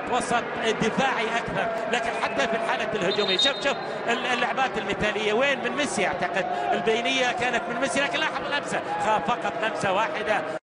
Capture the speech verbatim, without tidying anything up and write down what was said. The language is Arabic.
وسط دفاعي اكثر، لكن حتى في الحاله الهجوميه شوف شوف اللعبات المثاليه وين من ميسي، اعتقد البينيه كانت من ميسي، لكن لاحظ اللمسه خاف فقط لمسه واحده